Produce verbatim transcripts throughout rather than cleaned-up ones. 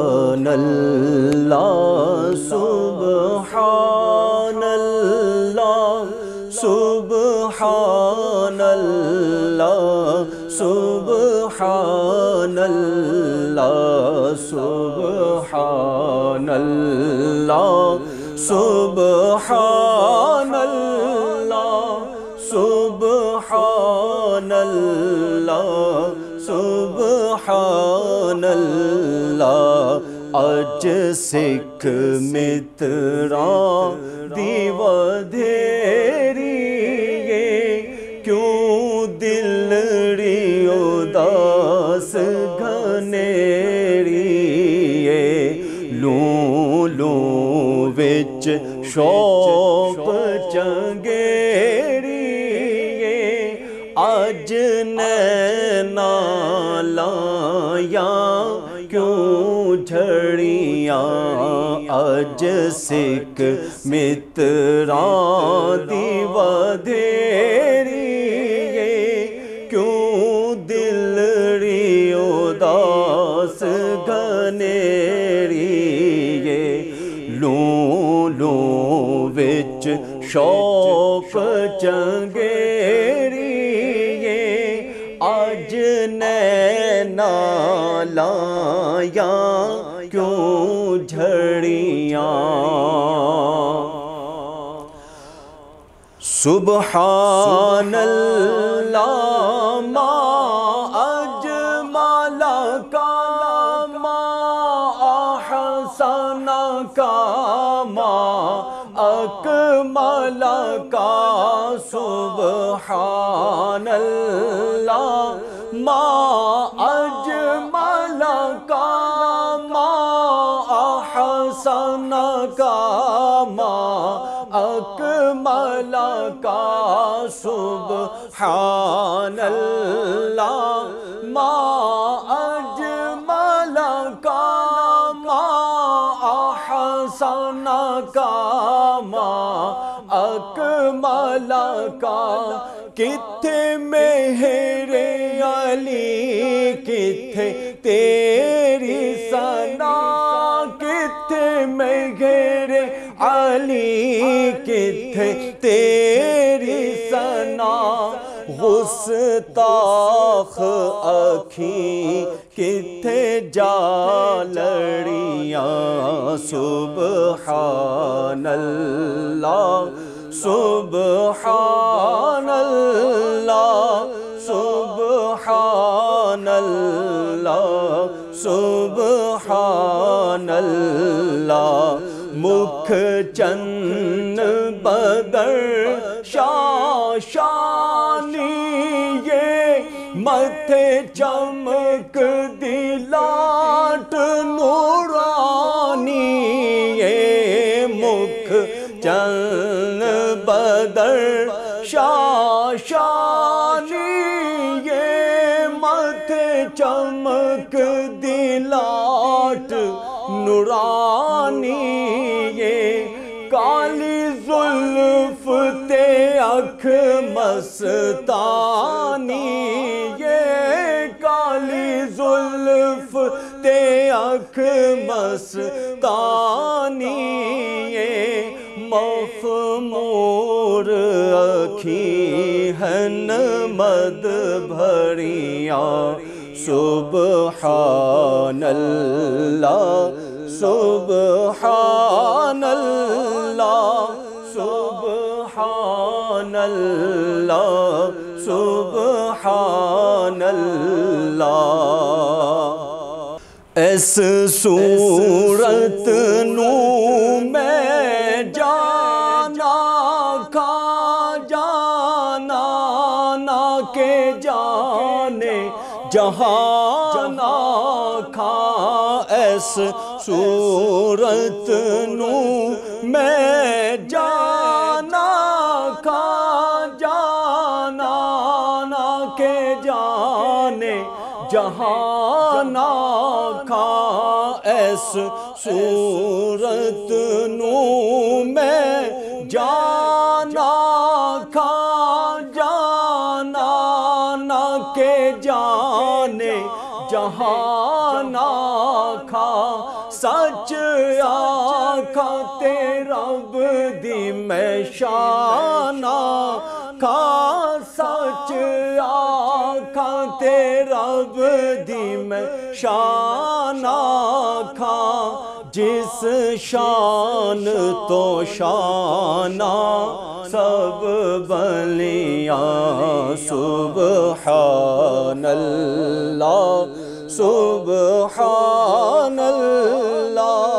سبحان اللہ سبحان اللہ سبحان اللہ سبحان اللہ سبحان اللہ سبحان اللہ سبحان اللہ سبحان اللہ اج سکھ متراں دی ودھیری کیوں دلڑی اداس گھنیری لوں لوں وچ شوق چنگیری اج نینا لایاں کیوں جھڑیاں اج سکھ متراں دی ودھیری کیوں دلڑی اداس گھنیری لوں لوں وچ شوق چنگیری اج نینا لایاں کیوں جھڑیاں سبحان اللہ ما اجمل کا ما احسن کا ما اکمل کا سبحان اللہ ما اجمل کا ما احسن کا ما اکمل کا سبحان اللہ ما اجمل کا ما احسن کا ما اکمل کا کتھے مہر علی کتھے تیری ثنا کتھے مہر علی کتھے تیری ثنا گستاخ اکھیں کتھے جالڑیاں سبحان اللہ سبحان اللہ سبحان اللہ سبحان اللہ مکھ چن بدر شاشانی یہ متھے چمک دی لاٹ نورانی یہ مکھ چن بدر شاشانی یہ متھے چمک دی لاٹ نورانی یہ کالی زلف تے اکھ مستانی یہ کالی زلف تے اکھ مستانی یہ مخمور اکھیں ہن مد بھریاں سبحان اللہ سبحان اللہ سبحان اللہ سبحان اللہ اس صورت نو میں جانا کھا جانا نہ کے جانے جہانا کھا اس صورت نو میں جانا کھا جانا نہ کے جانے جہانا کھا اس صورت نو میں جانا کھا جانا نہ کے جانے جہانا کھا سچ آکھا تے رب دی میں شان آکھا سچ آکھا تے رب دی میں شان آکھا جس شان تو شانہ سب بلیاں سبحان اللہ سبحان اللہ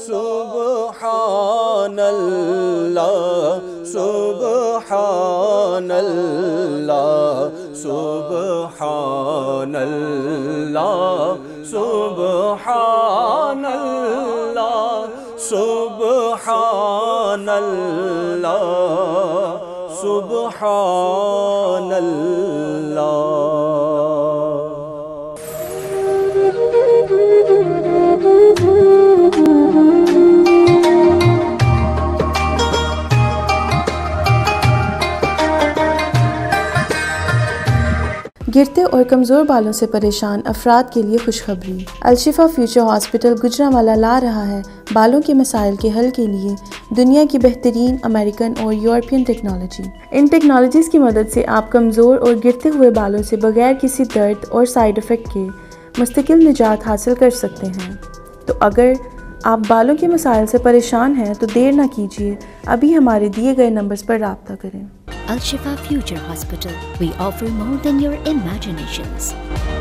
سبحان اللہ سبحان اللہ سبحان اللہ سبحان اللہ سبحان اللہ سبحان اللہ. گرتے اور کمزور بالوں سے پریشان افراد کے لیے خوشخبری. الشفا فیوچر ہاسپٹل گجرانوالہ لا رہا ہے بالوں کے مسائل کے حل کے لیے دنیا کی بہترین امریکن اور یورپین ٹیکنالوجی. ان ٹیکنالوجیز کی مدد سے آپ کمزور اور گرتے ہوئے بالوں سے بغیر کسی درد اور سائیڈ افیکٹ کے مستقل نجات حاصل کر سکتے ہیں. تو اگر آپ بالوں کے مسائل سے پریشان ہیں تو دیر نہ کیجیے، ابھی ہمارے دیے گئے نمبرز پر رابطہ کریں. Al Shifa Future Hospital. We offer more than your imaginations.